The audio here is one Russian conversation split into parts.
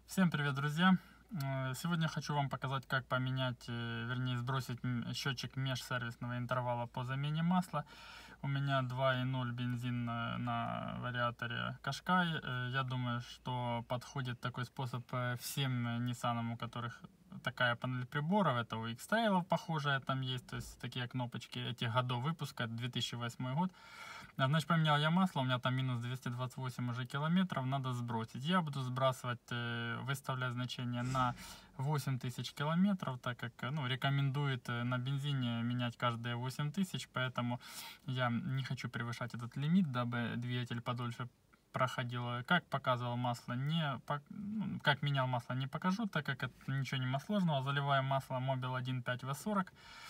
Всем привет, друзья! Сегодня хочу вам показать, как поменять, вернее сбросить счетчик межсервисного интервала по замене масла. У меня 2.0 бензин на вариаторе Qashqai. Я думаю, что подходит такой способ всем Nissan, у которых такая панель приборов. Это у X-Trail похожая там есть, то есть такие кнопочки этих годов выпуска, 2008 год. Значит, поменял я масло, у меня там минус 228 уже километров, надо сбросить. Я буду сбрасывать, выставлять значение на 8000 километров, так как рекомендует на бензине менять каждые 8000, поэтому я не хочу превышать этот лимит, дабы двигатель подольше проходил. Как показывал масло, как менял масло, не покажу, так как это ничего не сложного. Заливаем масло Mobil 1 5В40.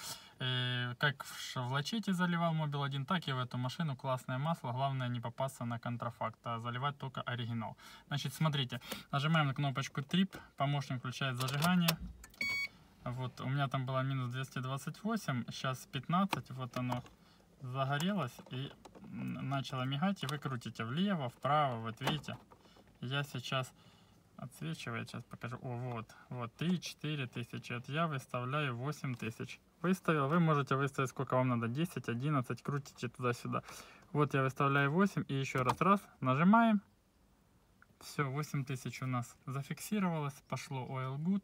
Как в лачете заливал Mobil 1, так и в эту машину. Классное масло, главное не попасться на контрафакт, а заливать только оригинал. Значит, смотрите, нажимаем на кнопочку Trip, помощник включает зажигание. Вот, у меня там было минус 228, сейчас 15, вот оно загорелось и начало мигать, и вы крутите влево, вправо, вот видите, я сейчас отсвечивает, сейчас покажу. О, вот 3-4 тысячи, это я выставляю 8000. Выставил, вы можете выставить сколько вам надо, 10, 11, крутите туда-сюда. Вот я выставляю 8 и еще раз, нажимаем. Все, 8000 у нас зафиксировалось, пошло Oil Good.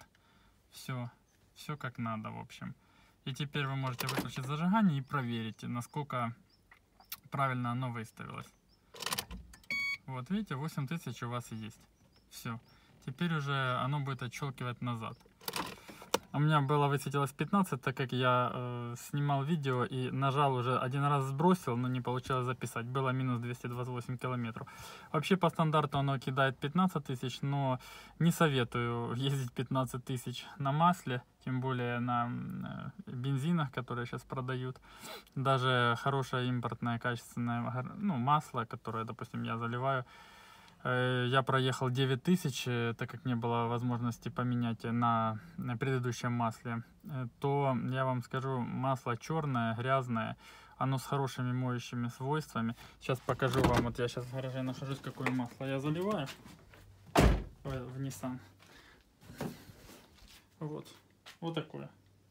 Все как надо, в общем. И теперь вы можете выключить зажигание и проверить, насколько правильно оно выставилось. Вот видите, 8000 у вас есть. Все. Теперь уже оно будет отщелкивать назад. У меня было высветилось 15, так как я снимал видео и нажал уже один раз, сбросил, но не получилось записать. Было минус 228 километров. Вообще по стандарту оно кидает 15 тысяч, но не советую ездить 15 тысяч на масле, тем более на бензинах, которые сейчас продают. Даже хорошее импортное качественное масло, которое, допустим, я заливаю, я проехал 9000, так как не было возможности поменять на предыдущем масле, то я вам скажу, масло черное, грязное, оно с хорошими моющими свойствами. Сейчас покажу вам, вот я сейчас в гараже нахожусь, какое масло я заливаю в Nissan. Вот такое.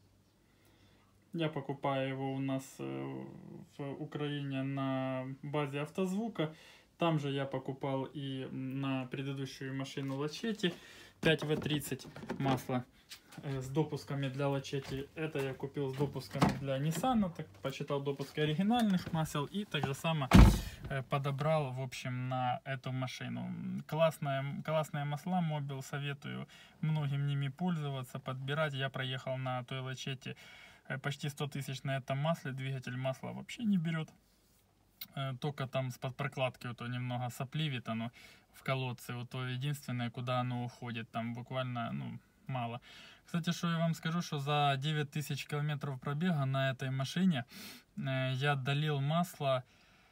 Я покупаю его у нас в Украине на базе Автозвука. Там же я покупал и на предыдущую машину Лачети 5В30 масло с допусками для Лачети. Это я купил с допусками для Nissan, так почитал допуски оригинальных масел и так же само подобрал, в общем, на эту машину. Классные масла Mobil, советую многим ними пользоваться, подбирать. Я проехал на той Лачети почти 100 тысяч на этом масле, двигатель масла вообще не берет. Только там с-под прокладки вот немного сопливит оно в колодце, вот то единственное, куда оно уходит, там буквально мало. Кстати, что я вам скажу, что за 9000 километров пробега на этой машине я долил масло,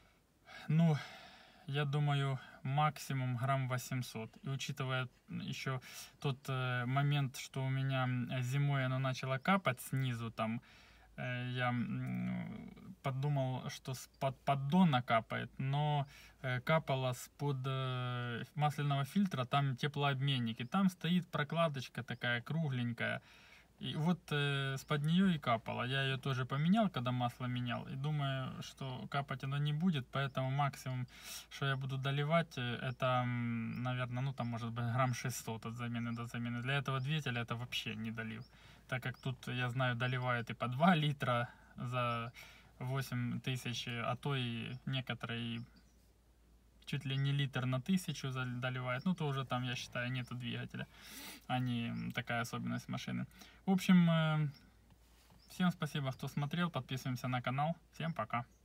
я думаю, максимум грамм 800. И учитывая еще тот момент, что у меня зимой оно начало капать снизу, там я подумал, что с-под поддона капает, но капало с-под масляного фильтра, там теплообменник, и там стоит прокладочка такая кругленькая, и вот с-под нее и капало. Я ее тоже поменял, когда масло менял, и думаю, что капать оно не будет, поэтому максимум, что я буду доливать, это, наверное, там может быть грамм 600 от замены до замены. Для этого двигателя это вообще не долив, так как тут, я знаю, доливают и по 2 литра за 8000, а то и некоторые чуть ли не литр на 1000 доливает. То уже там, я считаю, нету двигателя, а не такая особенность машины. В общем, всем спасибо, кто смотрел, подписываемся на канал, всем пока.